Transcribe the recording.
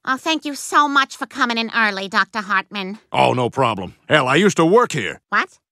Oh, thank you so much for coming in early, Dr. Hartman. Oh, no problem. Hell, I used to work here. What?